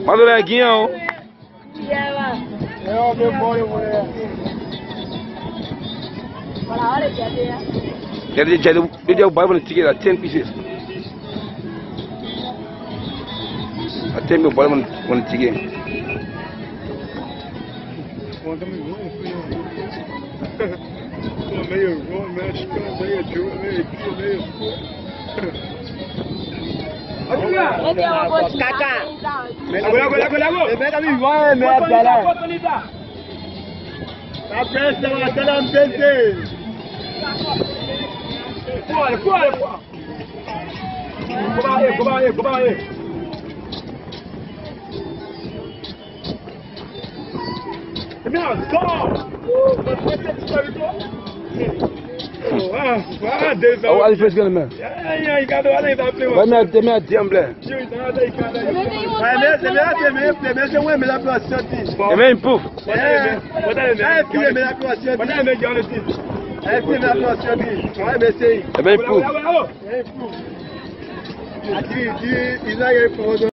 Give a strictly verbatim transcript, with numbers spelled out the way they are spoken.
Mas olha aqui, ó. É o meu boi, mulher. Quer dizer, já deu o Bible no ticket a ten pieces. A ten mil Bible no ticket. Meio bom, mexicano, meio tio, meio tio, meio Caca! Agora, agora, agora, agora! Mega me vai, merda lá! Tá presta, lá, tá na mente! Fora, fora, fora! Como aí, como aí, como aí! Meu, só! Ah, ah, Deus! Oh, Ali fez man. Ai, ai, cada hora ainda vai Vai me até me adiamble. Vai mesmo, é mesmo, é mesmo, é mesmo, é melhor para você. É mesmo improve. É, é, é melhor para você. É melhor para você. É melhor para você. Vai mesmo. É mesmo improve. É improve. Aqui, aqui, isso aí é